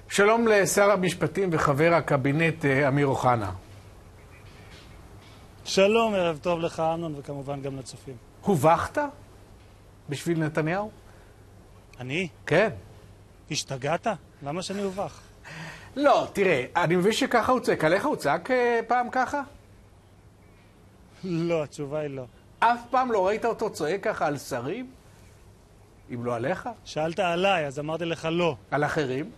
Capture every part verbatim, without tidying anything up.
שלום לשר המשפטים וחבר הקבינט אמיר אוחנה. שלום, ערב טוב לך אמנון וכמובן גם לצופים. הובכת בשביל נתניהו? אני? כן. השתגעת? למה שאני הובך? לא, תראה, אני מבין שככה הוא צועק. עליך הוא צעק פעם ככה? לא, התשובה היא לא. אף פעם לא ראית אותו צועק ככה על שרים? אם לא עליך? שאלת עליי, אז אמרתי לך לא. על אחרים?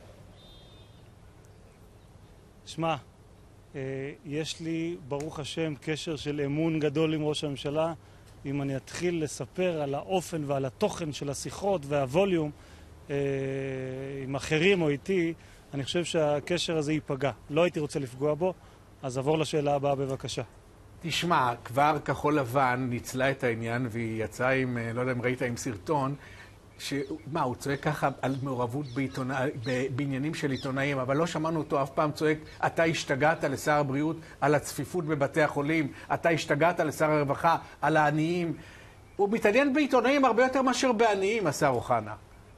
שמע, אה, יש לי, ברוך השם, קשר של אמון גדול עם ראש הממשלה. אם אני אתחיל לספר על האופן ועל התוכן של השיחות והווליום אה, עם אחרים או איתי, אני חושב שהקשר הזה ייפגע. לא הייתי רוצה לפגוע בו, אז עבור לשאלה הבאה בבקשה. תשמע, כבר כחול לבן ניצלה את העניין והיא יצאה עם, לא יודע אם ראית, עם סרטון, שמה, הוא צועק ככה על מעורבות בעיתונא... בעניינים של עיתונאים, אבל לא שמענו אותו אף פעם צועק, אתה השתגעת לשר הבריאות על הצפיפות בבתי החולים, אתה השתגעת לשר הרווחה על העניים. הוא מתעניין בעיתונאים הרבה יותר מאשר בעניים, השר אוחנה.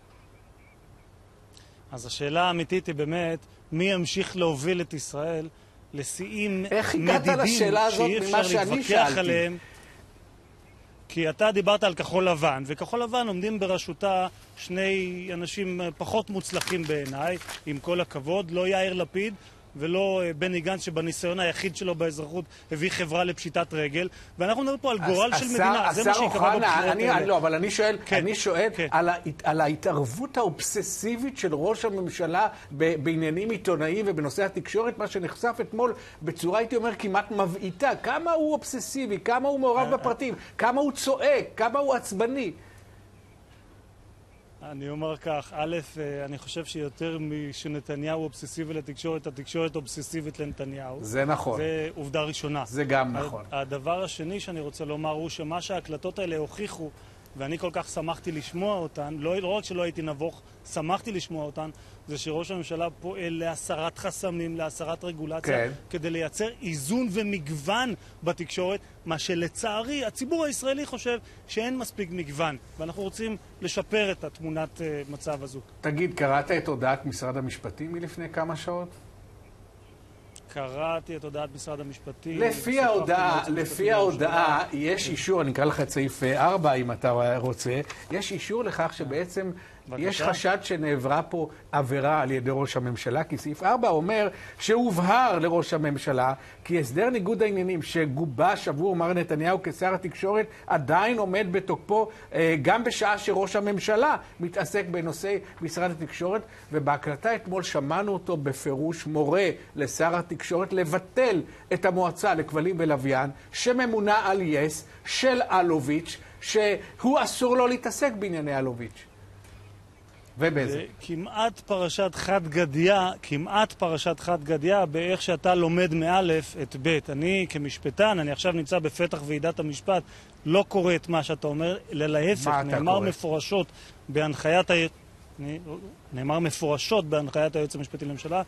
אז השאלה האמיתית היא באמת, מי ימשיך להוביל את ישראל לשיאים מדידים שאי אפשר להתווכח עליהם? כי אתה דיברת על כחול לבן, וכחול לבן עומדים בראשותה שני אנשים פחות מוצלחים בעיניי, עם כל הכבוד, לא יאיר לפיד ולא בני גנץ שבניסיון היחיד שלו באזרחות הביא חברה לפשיטת רגל, ואנחנו מדברים פה על גורל של מדינה, זה מה שיקרה בבחירות האלה. לא, אבל אני שואל, אני שואל על ההתערבות האובססיבית של ראש הממשלה בעניינים עיתונאיים ובנושא התקשורת, מה שנחשף אתמול בצורה, הייתי אומר, כמעט מבעיטה. כמה הוא אובססיבי, כמה הוא מעורב בפרטים, כמה הוא צועק, כמה הוא עצבני. אני אומר כך, א', אני חושב שיותר משנתניהו אובססיבי לתקשורת, התקשורת אובססיבית לנתניהו. זה נכון. זה עובדה ראשונה. זה גם נכון. הדבר השני שאני רוצה לומר הוא שמה שההקלטות האלה הוכיחו, ואני כל כך שמחתי לשמוע אותן, לא, לא רק שלא הייתי נבוך, שמחתי לשמוע אותן, זה שראש הממשלה פועל להסרת חסמים, להסרת רגולציה, כן. כדי לייצר איזון ומגוון בתקשורת, מה שלצערי הציבור הישראלי חושב שאין מספיק מגוון, ואנחנו רוצים לשפר את התמונת uh, מצב הזו. תגיד, קראת את הודעת משרד המשפטים מלפני כמה שעות? קראתי את הודעת משרד המשפטים. לפי ההודעה, לפי ההודעה, יש אישור, אני אקרא לך את סעיף ארבע אם אתה רוצה, יש אישור לכך שבעצם יש חשד שנעברה פה עבירה על ידי ראש הממשלה, כי סעיף ארבע אומר שהובהר לראש הממשלה כי הסדר ניגוד העניינים שגובש עבור מר נתניהו כשר התקשורת עדיין עומד בתוקפו גם בשעה שראש הממשלה מתעסק בנושאי משרד התקשורת, ובהקלטה אתמול שמענו אותו בפירוש מורה לשר התקשורת לבטל את המועצה לכבלים ולוויין שממונה על יס של אלוביץ', שהוא אסור לו להתעסק בענייני אלוביץ'. ובאיזה? כמעט פרשת חד גדיה, כמעט פרשת חד גדיה באיך שאתה לומד מאלף את בית. אני כמשפטן, אני עכשיו נמצא בפתח ועידת המשפט, לא קורא את מה שאתה אומר, אלא להפך, נאמר מפורשות בהנחיית ה... נאמר מפורשות בהנחיית היועץ המשפטי לממשלה,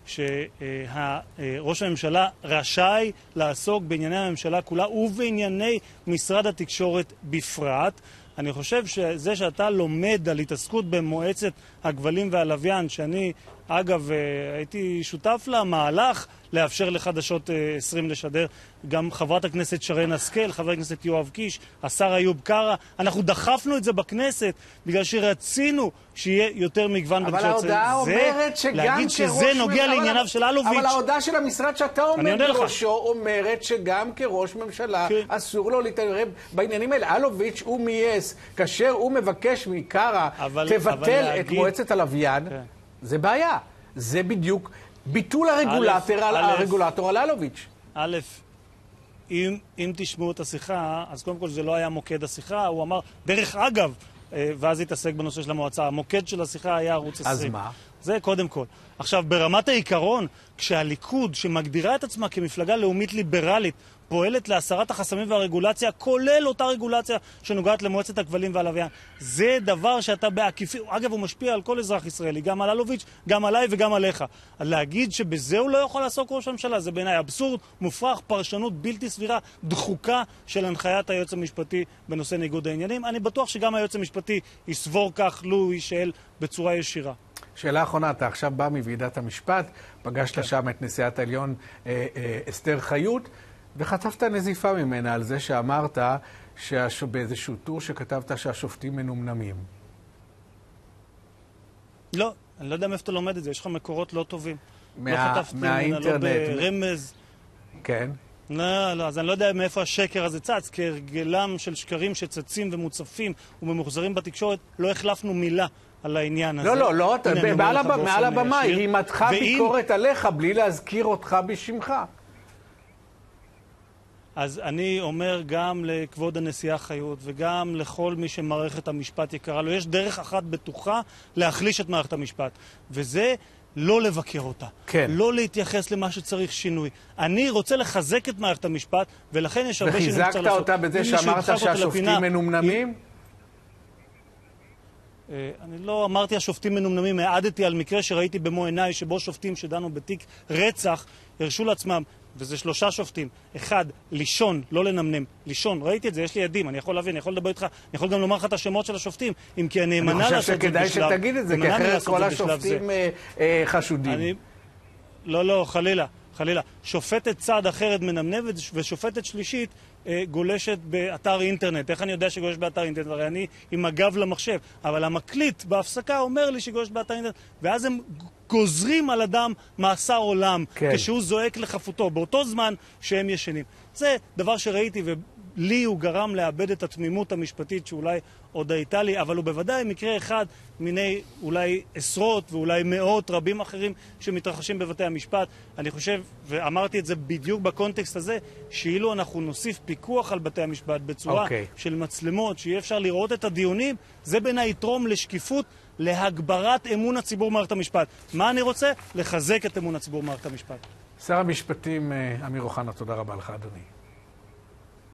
שראש הממשלה רשאי לעסוק בענייני הממשלה כולה ובענייני משרד התקשורת בפרט. אני חושב שזה שאתה לומד על התעסקות במועצת הכבלים והלוויין, שאני אגב הייתי שותף למהלך לאפשר לחדשות עשרים לשדר, גם חברת הכנסת שרן השכל, חבר הכנסת יואב קיש, השר איוב קרא, אנחנו דחפנו את זה בכנסת בגלל שרצינו שיהיה יותר מגוון בתקשורת. אבל ההודעה אומרת שגם להגיד שזה נוגע לענייניו של אלוביץ'. אבל ההודעה של המשרד שאתה עומד בראשו אומרת שגם כראש ממשלה אסור לו להתערב בעניינים האלה. אלוביץ' הוא מייס, כאשר הוא מבקש מקרא תבטל את מועצת הלוויין, זה בעיה. זה בדיוק ביטול הרגולטור על אלוביץ'. א', אם, אם תשמעו את השיחה, אז קודם כל זה לא היה מוקד השיחה, הוא אמר, דרך אגב, ואז התעסק בנושא של המועצה, המוקד של השיחה היה ערוץ עשרים. אז מה? זה קודם כל. עכשיו, ברמת העיקרון, כשהליכוד, שמגדירה את עצמה כמפלגה לאומית ליברלית, פועלת להסרת החסמים והרגולציה, כולל אותה רגולציה שנוגעת למועצת הכבלים והלוויין. זה דבר שאתה בעקיפין, אגב הוא משפיע על כל אזרח ישראלי, גם על אלוביץ', גם עליי וגם עליך. להגיד שבזה הוא לא יכול לעסוק ראש הממשלה, זה בעיניי אבסורד, מופרך, פרשנות בלתי סבירה, דחוקה של הנחיית היועץ המשפטי בנושא ניגוד העניינים. אני בטוח שגם היועץ המשפטי יסבור כך לו הוא יישאל בצורה ישירה. שאלה אחרונה, אתה עכשיו בא מוועידת המשפט, פגשת שם את נשיאת העליון אה, אה, אסתר חיות, וחטפת נזיפה ממנה על זה שאמרת שהש... באיזשהו טור שכתבת שהשופטים מנומנמים. לא, אני לא יודע מאיפה אתה לומד את זה, יש לך מקורות לא טובים. מה... לא חטפתי ממנה, לא ברמז. כן. לא, לא, אז אני לא יודע מאיפה השקר הזה צץ, כהרגלם של שקרים שצצים ומוצפים וממוחזרים בתקשורת, לא החלפנו מילה על העניין הזה. לא, לא, לא, מעל הבמה היא מתחה ביקורת עליך בלי להזכיר אותך בשמך. אז אני אומר גם לכבוד הנשיאה חיות וגם לכל מי שמערכת המשפט יקרה לו, יש דרך אחת בטוחה להחליש את מערכת המשפט, וזה לא לבקר אותה, כן. לא להתייחס למה שצריך שינוי. אני רוצה לחזק את מערכת המשפט, ולכן יש הרבה שינוי שצריך לעשות. וחיזקת אותה בזה שאמרת שהשופטים מנומנמים? אני לא אמרתי השופטים מנומנמים, העדתי על מקרה שראיתי במו עיניי שבו שופטים שדנו בתיק רצח הרשו לעצמם, וזה שלושה שופטים. אחד, לישון, לא לנמנם. לישון, ראיתי את זה, יש לי עדים, אני יכול להבין, אני יכול לדבר איתך, אני יכול גם לומר לך את השמות של השופטים, אם כי אני אמנע לעשות את זה בשלב. אני חושב שכדאי שתגיד את זה, כי אחרת כל השופטים חשודים. אני... לא, לא, חלילה, חלילה. שופטת צד אחרת מנמנמת, ושופטת שלישית אה, גולשת באתר אינטרנט. איך אני יודע שגולשת באתר אינטרנט? הרי אני עם הגב למחשב, אבל המקליט בהפסקה אומר לי שגולשת באתר אינטרנט, ואז הם גוזרים על אדם מאסר עולם, כן. כשהוא זועק לחפותו, באותו זמן שהם ישנים. זה דבר שראיתי, ולי הוא גרם לאבד את התמימות המשפטית שאולי עוד הייתה לי, אבל הוא בוודאי מקרה אחד מיני אולי עשרות ואולי מאות רבים אחרים שמתרחשים בבתי המשפט. אני חושב, ואמרתי את זה בדיוק בקונטקסט הזה, שאילו אנחנו נוסיף פיקוח על בתי המשפט בצורה okay. של מצלמות, שיהיה אפשר לראות את הדיונים, זה בעיניי יתרום לשקיפות, להגברת אמון הציבור במערכת המשפט. מה אני רוצה? לחזק את אמון הציבור במערכת המשפט. שר המשפטים אמיר אוחנה, תודה רבה לך, אדוני.